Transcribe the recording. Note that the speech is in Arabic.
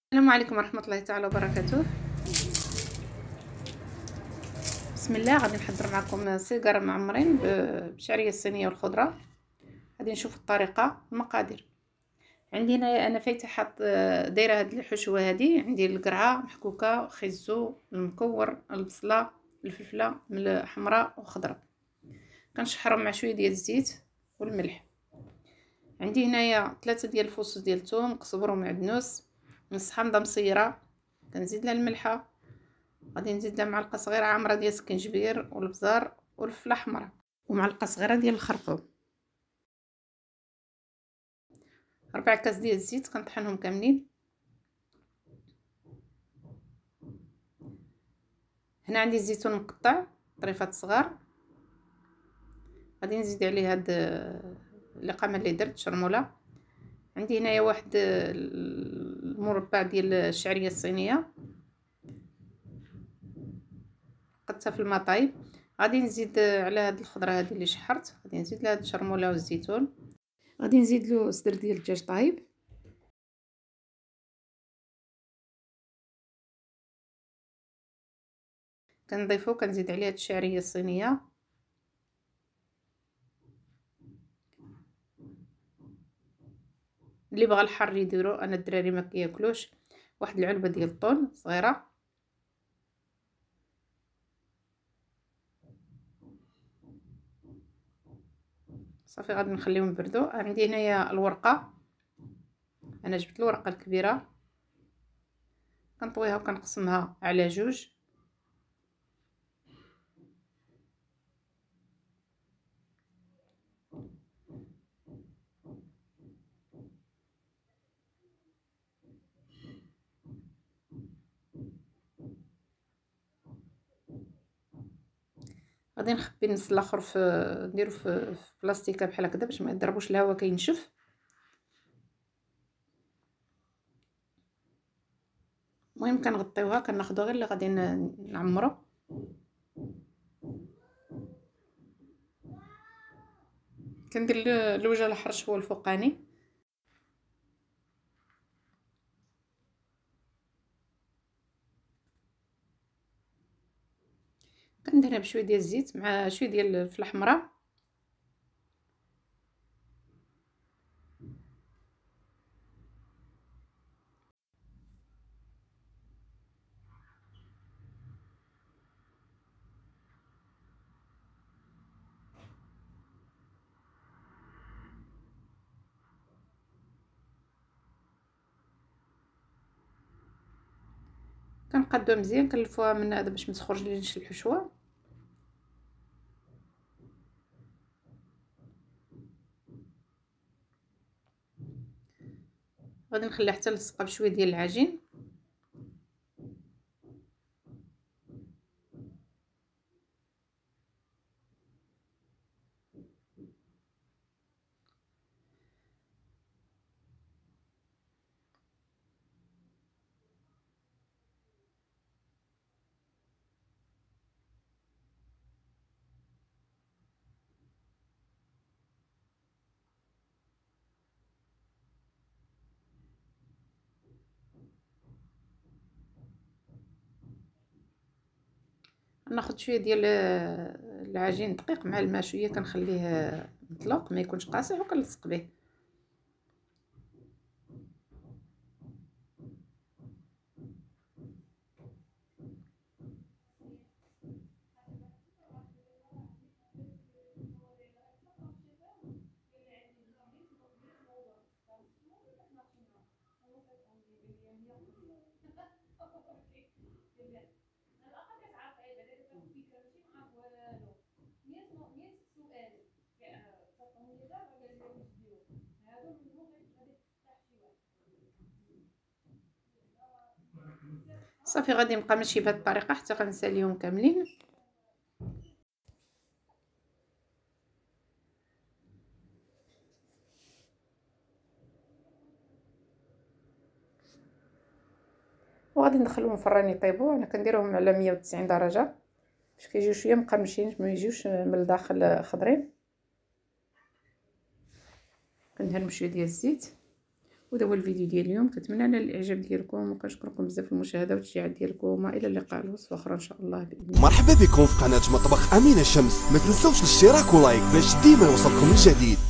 السلام عليكم ورحمه الله تعالى وبركاته. بسم الله. غادي نحضر معكم سيجار معمرين بالشعريه الصينيه والخضره. غادي نشوف الطريقه. المقادير عندي هنايا انا فايته حط دايره هاد الحشوه هادي. عندي القرعه محكوكه، خيزو، المكور، البصله، الفلفله حمراء وخضراء. كنشحرهم مع شويه ديال الزيت والملح. عندي هنايا 3 ديال الفصوص ديال الثوم، قزبر ومعدنوس، نص حامضه مصيره، كنزيد لها الملحه، غادي نزيد لها معلقه صغيره عامره ديال السكنجبير والبزار والفلفله حمراء ومعلقه صغيره ديال الخرقوم. 4 كاس ديال الزيت كنطحنهم كاملين. هنا عندي الزيتون مقطع طريفات صغار. غادي نزيد عليه هاد اللقامه اللي درت شرموله. عندي هنايا واحد المربع ديال الشعريه الصينيه قدتها في الماء طايب. غادي نزيد على هاد الخضره هذه اللي شحرت، غادي نزيد لها هاد الشرموله والزيتون. غادي نزيد له صدر ديال الدجاج طايب. كنضيفو كنزيد عليه هاد الشعريه الصينيه. اللي بغى الحار يديرو، انا الدراري ما كياكلوش. واحد العلبه ديال الطون صغيره. صافي غادي نخليهم يبردوا. عندي هنايا الورقه، انا جبت الورقه الكبيره كنطويها وكنقسمها على جوج. غادي نخبي النص الاخر نديرو في بلاستيكه بحال هكذا باش ما يضربوش الهواء كينشف. المهم كنغطيوها، كناخذوا غير اللي غادي نعمرو. كندير الوجه الحرش هو الفوقاني. كنديرها بشويه ديال الزيت مع شويه ديال الفلفله حمراء. كنقادوها مزيان، كنلفوها من هذا باش ما تخرجليش الحشوه. غادي نخليها حتى نلصقها بشويه ديال العجين. ناخذ شويه ديال العجين دقيق مع الماء شويه، كنخليه مطلوق ما يكونش قاصح وكنلصق به. صافي غادي نبقى ماشي بهذه الطريقه حتى غنساليهم كاملين. وغادي ندخلهم الفران يطيبوا. انا كنديرهم على 190 درجه باش كيجيو شويه مقرمشين، ما يجيوش من الداخل خضرين. كندهن بشويه ديال الزيت وهذا هو الفيديو ديال اليوم. كنتمنى على الاعجاب ديالكم، وكنشكركم بزاف في المشاهده والتشجيع ديالكم. والى اللقاء الوصفه اخرى ان شاء الله باذن الله. مرحبا بكم في قناه مطبخ امينه شمس. ما تنسوش الاشتراك ولايك باش ديما يوصلكم الجديد.